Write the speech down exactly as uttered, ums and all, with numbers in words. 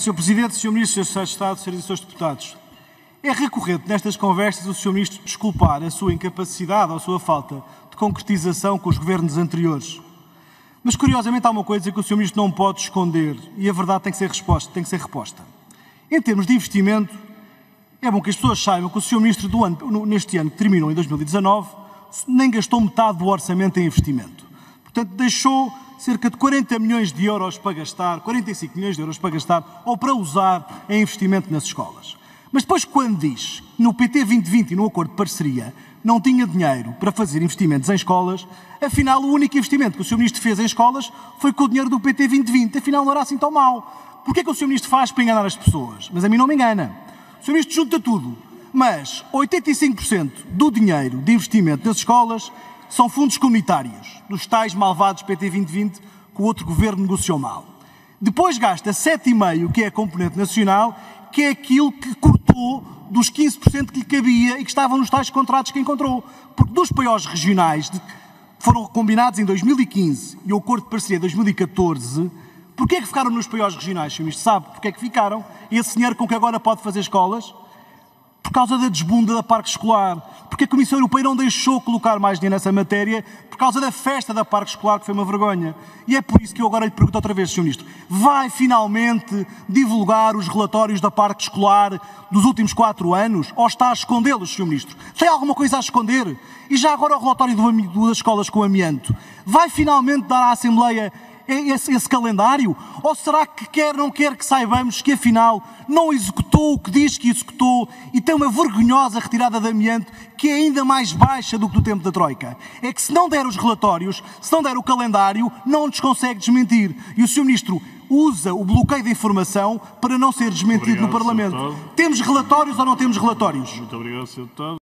senhor Presidente, senhor Ministro, senhor Secretário de Estado, senhores e senhores deputados, é recorrente nestas conversas o senhor Ministro desculpar a sua incapacidade ou a sua falta de concretização com os governos anteriores. Mas, curiosamente, há uma coisa que o senhor Ministro não pode esconder e a verdade tem que ser resposta, tem que ser reposta. Em termos de investimento, é bom que as pessoas saibam que o senhor Ministro do ano, neste ano que terminou, em dois mil e dezanove, nem gastou metade do orçamento em investimento. Portanto, deixou cerca de quarenta milhões de euros para gastar, quarenta e cinco milhões de euros para gastar ou para usar em investimento nas escolas. Mas depois, quando diz que no P T vinte vinte e no acordo de parceria não tinha dinheiro para fazer investimentos em escolas, afinal o único investimento que o senhor Ministro fez em escolas foi com o dinheiro do P T vinte vinte. Afinal não era assim tão mau. Porquê é que o senhor Ministro faz para enganar as pessoas? Mas a mim não me engana. O senhor Ministro junta tudo, mas oitenta e cinco por cento do dinheiro de investimento nas escolas são fundos comunitários, dos tais malvados P T vinte vinte que o outro governo negociou mal. Depois gasta sete vírgula cinco por cento, que é a componente nacional, que é aquilo que cortou dos quinze por cento que lhe cabia e que estavam nos tais contratos que encontrou. Porque dos paióis regionais, que foram combinados em dois mil e quinze e o acordo de parceria em dois mil e catorze, porquê é que ficaram nos paióis regionais, senhor Ministro? Sabe porquê é que ficaram? E esse dinheiro com que agora pode fazer escolas? Por causa da desbunda da parque escolar. Porque a Comissão Europeia não deixou colocar mais dinheiro nessa matéria por causa da festa da parque escolar, que foi uma vergonha. E é por isso que eu agora lhe pergunto outra vez, senhor Ministro, vai finalmente divulgar os relatórios da parque escolar dos últimos quatro anos ou está a escondê-los, senhor Ministro? Tem alguma coisa a esconder? E já agora o relatório do, das escolas com amianto? Vai finalmente dar à Assembleia Esse, esse calendário? Ou será que quer não quer que saibamos que afinal não executou o que diz que executou e tem uma vergonhosa retirada de amianto que é ainda mais baixa do que do tempo da Troika? É que se não der os relatórios, se não der o calendário, não nos consegue desmentir. E o senhor Ministro usa o bloqueio de informação para não ser desmentido Obrigado, no Parlamento. Temos relatórios ou não temos relatórios? Muito obrigado, senhor Deputado.